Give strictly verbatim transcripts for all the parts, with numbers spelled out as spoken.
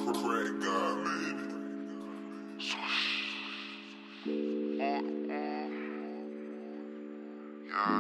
Craig God made it. Yeah,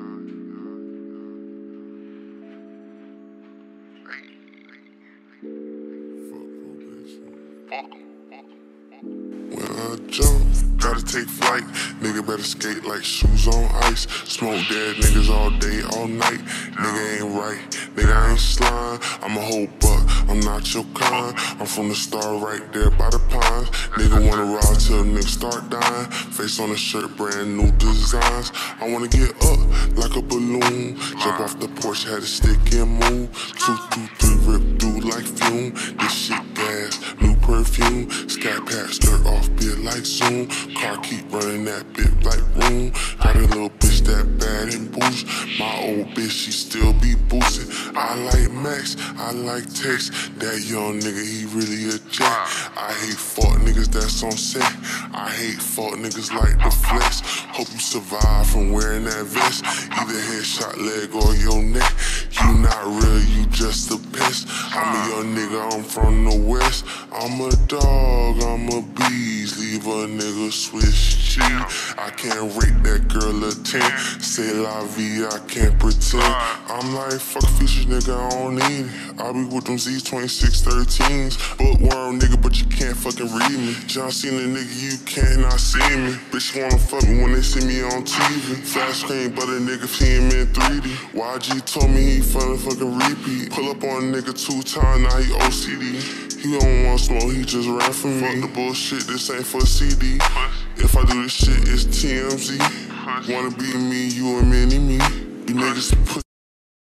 when I jump, gotta take flight. Nigga better skate like shoes on ice. Smoke dead niggas all day, all night. Nigga ain't right, nigga I ain't slime. I'm a whole buck, I'm not your kind. I'm from the star right there by the pines. Nigga wanna ride till niggas start dying. Face on the shirt, brand new designs. I wanna get up like a balloon. Jump off the porch, had a stick and move. Two, two, three, rip through like fume. This shit gas, new perfume. Scat pack, skirt off, bit like Zoom. Car keep running that bit like room. Got a little bitch that bad and boost. My old bitch, she still be boosted. I like Max, I like Tex. That young nigga, he really a jack. I hate fuck niggas that's on set. I hate fuck niggas like the flex. Hope you survive from wearing that vest. Either headshot, leg, or your neck. You not real, you just a pest. I'm a young nigga, I'm from the west. I'm a dog, I'm a beast. Leave a nigga switch cheese. I can't rate that girl a ten. Say la vie, I can't pretend. I'm like, fuck features, nigga, I don't need it. I be with them Z's twenty-six thirteens. Bookworm nigga, but you can't fucking read me. John Cena nigga, you cannot see me. Bitch wanna fuck me when they see me on T V. Flash screen, but a nigga see him in three D. Y G told me he finna fucking repeat. Pull up on a nigga two times, now he O C D. He don't want smoke, he just ran for me. Fuck the bullshit, this ain't for C D. If I do this shit, it's T M Z. Wanna be me, you a mini me. You niggas put